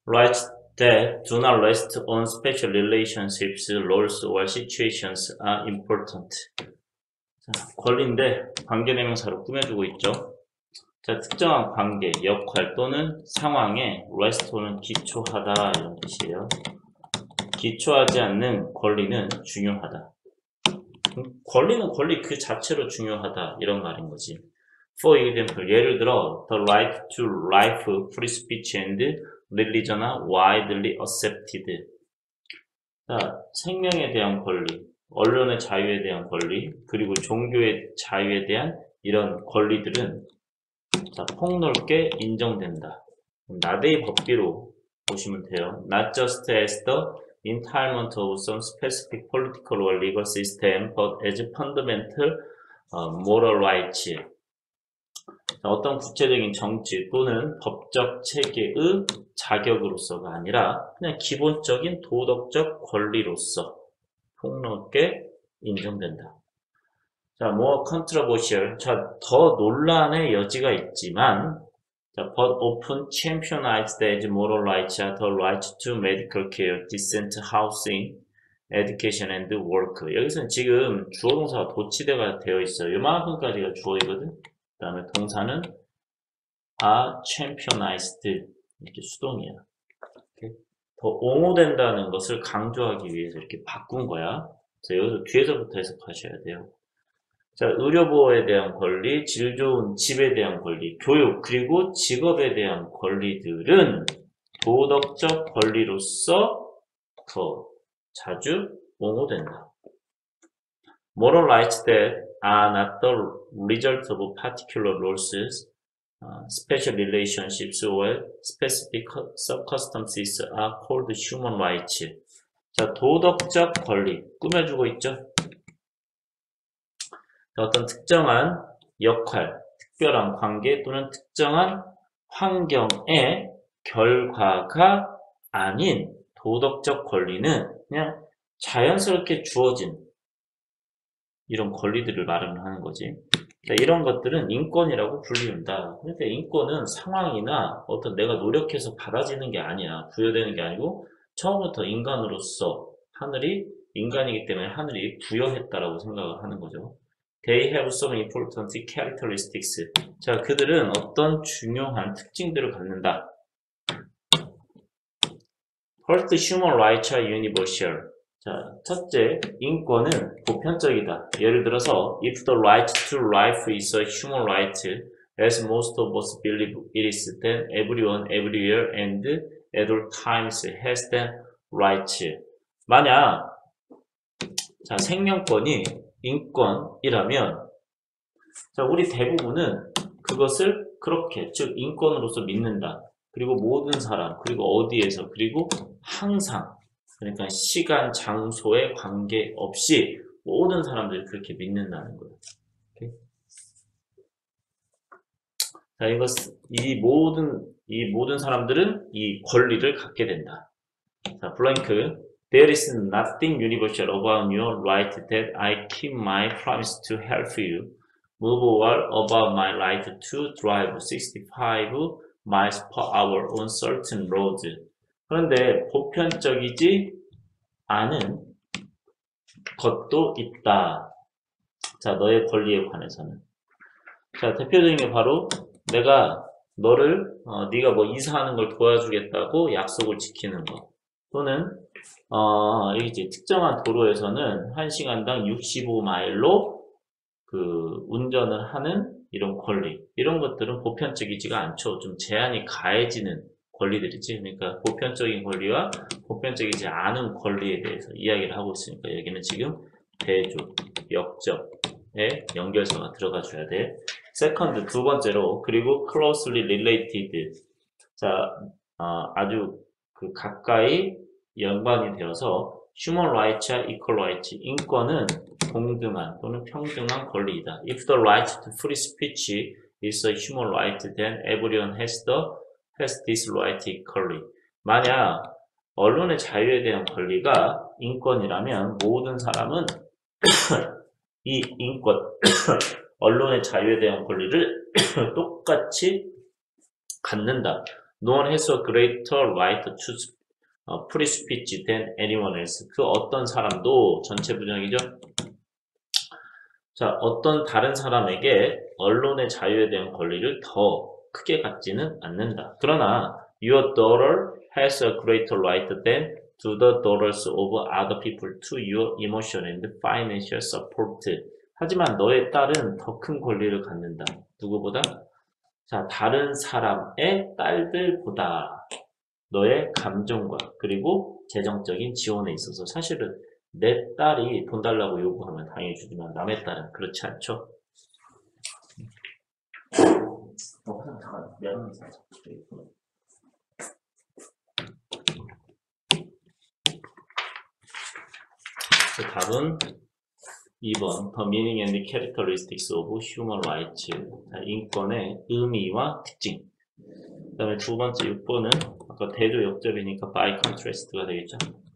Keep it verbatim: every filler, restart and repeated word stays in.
Rights that do not rest on special relationships, roles, or situations are important. 자, 권리인데 관계대명사로 꾸며주고 있죠. 자, 특정한 관계, 역할 또는 상황에 rest는 기초하다 이런 뜻이에요. 기초하지 않는 권리는 중요하다. 권리는 권리 그 자체로 중요하다 이런 말인 거지. For example, 예를 들어 the right to life, free speech and religion are widely accepted. 자, 생명에 대한 권리, 언론의 자유에 대한 권리, 그리고 종교의 자유에 대한 이런 권리들은 자, 폭넓게 인정된다. 나대의 법비로 보시면 돼요. Not just as the entitlement of some specific political or legal system, but as fundamental uh, moral rights. 자, 어떤 구체적인 정치 또는 법적 체계의 자격으로서가 아니라 그냥 기본적인 도덕적 권리로서 폭넓게 인정된다. 자, more controversial. 자, 더 논란의 여지가 있지만, 자, but often championized as moral rights are the right to medical care, decent housing, education and work. 여기서는 지금 주어 동사가 도치대가 되어 있어요. 요만큼까지가 주어이거든. 그 다음에 동사는 are championized. 이렇게 수동이야. 이렇게. 더 옹호된다는 것을 강조하기 위해서 이렇게 바꾼 거야. 그래서 여기서 뒤에서부터 해석하셔야 돼요. 자, 의료보호에 대한 권리, 질 좋은 집에 대한 권리, 교육, 그리고 직업에 대한 권리들은 도덕적 권리로서 더 자주 옹호된다. Moral rights that are not the result of particular rules, uh, special relationships, or specific circumstances are called human rights. 자, 도덕적 권리 꾸며주고 있죠? 어떤 특정한 역할, 특별한 관계 또는 특정한 환경의 결과가 아닌 도덕적 권리는 그냥 자연스럽게 주어진 이런 권리들을 말하는 거지. 그러니까 이런 것들은 인권이라고 불리운다. 그러니까 인권은 상황이나 어떤 내가 노력해서 받아지는 게 아니야. 부여되는 게 아니고 처음부터 인간으로서 하늘이 인간이기 때문에 하늘이 부여했다라고 생각을 하는 거죠. They have some important characteristics. 자, 그들은 어떤 중요한 특징들을 갖는다. First, human rights are universal. 자, 첫째, 인권은 보편적이다. 예를 들어서, if the right to life is a human right, as most of us believe it is, then everyone, everywhere, and at all times has that right. 만약, 자, 생명권이 인권이라면, 자, 우리 대부분은 그것을 그렇게, 즉, 인권으로서 믿는다. 그리고 모든 사람, 그리고 어디에서, 그리고 항상, 그러니까 시간, 장소에 관계없이 모든 사람들이 그렇게 믿는다는 거예요. 오케이? 자, 이것, 이 모든, 이 모든 사람들은 이 권리를 갖게 된다. 자, 블랭크. There is nothing universal about your right that I keep my promise to help you move or about my right to drive sixty-five miles per hour on certain roads. 그런데 보편적이지 않은 것도 있다. 자, 너의 권리에 관해서는. 자, 대표적인 게 바로 내가 너를 어, 네가 뭐 이사하는 걸 도와주겠다고 약속을 지키는 거. 또는 어, 이제 특정한 도로에서는 한 시간당 육십오 마일로 그 운전을 하는 이런 권리. 이런 것들은 보편적이지가 않죠. 좀 제한이 가해지는 권리들이지. 그러니까 보편적인 권리와 보편적이지 않은 권리에 대해서 이야기를 하고 있으니까 여기는 지금 대조, 역접의 연결서가 들어가 줘야 돼. 세컨드, 두 번째로, 그리고 closely related. 자, 어, 아주 그 가까이 연관이 되어서 human rights, equal rights. 인권은 동등한 또는 평등한 권리이다. If the right to free speech is a human right, then everyone has the has this right equally. 만약 언론의 자유에 대한 권리가 인권이라면 모든 사람은 이 인권, 언론의 자유에 대한 권리를 똑같이 갖는다. No one has a greater right to 어, free speech than anyone else. 그 어떤 사람도 전체 부정이죠. 자, 어떤 다른 사람에게 언론의 자유에 대한 권리를 더 크게 갖지는 않는다. 그러나 your daughter has a greater right than to the daughters of other people to your emotion and financial support. 하지만 너의 딸은 더 큰 권리를 갖는다. 누구보다? 자, 다른 사람의 딸들보다 너의 감정과 그리고 재정적인 지원에 있어서 사실은 내 딸이 돈 달라고 요구하면 당연히 주지만 남의 딸은 그렇지 않죠. 어, 잠깐, 미안합니다. 답은 이 번 The meaning and the characteristics of human rights. 인권의 의미와 특징. 그 다음에 두 번째 육 번은 아까 대조 역접이니까 by contrast가 되겠죠.